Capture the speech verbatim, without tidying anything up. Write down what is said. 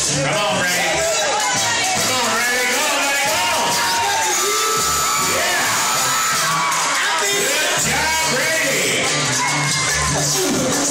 Come on, Ray. Come on, Ray. Go, buddy, go. Yeah. Good job, Brady.